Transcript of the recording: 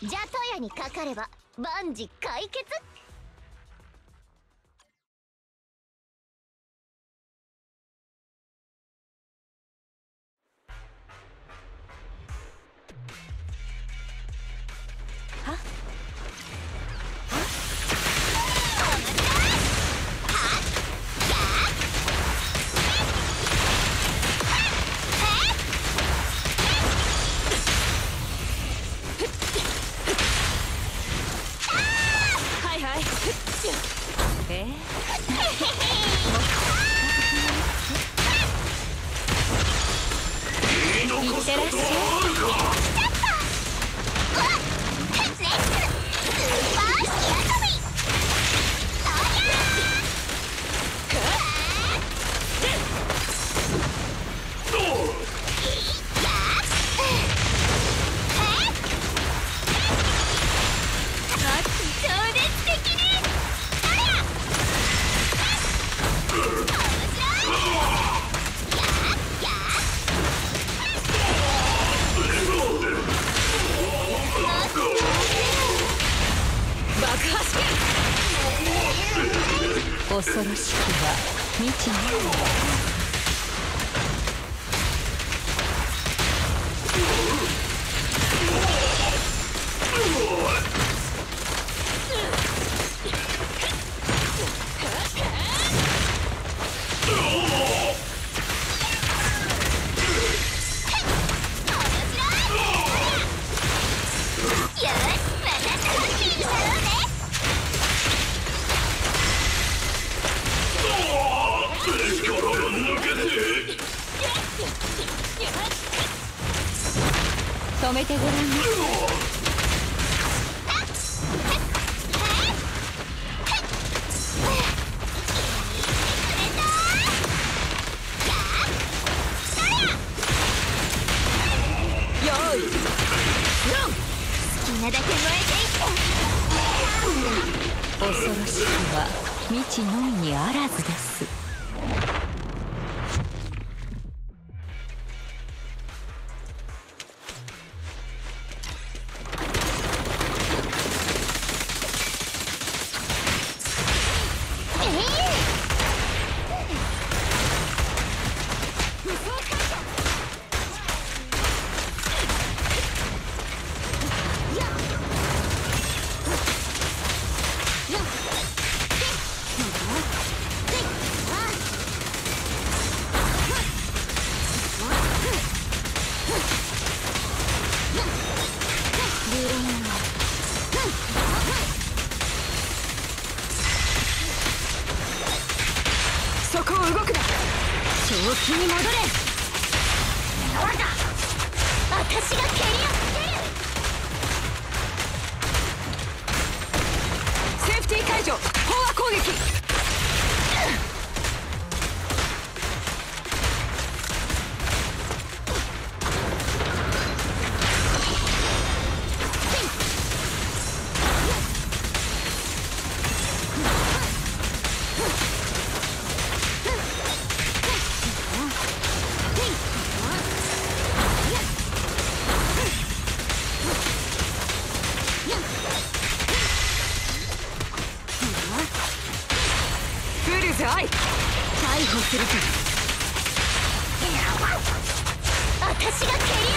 じゃとやにかかれば万事解決。はっ恐ろしくは未知の止めてごらんな。よい好きなだけ燃えていって。恐ろしくは未知のみにあらずです。そこを動くな。正気に戻れ。なんだ、私が蹴りをつける。セーフティー解除。飽和攻撃。逮捕するか。私が蹴り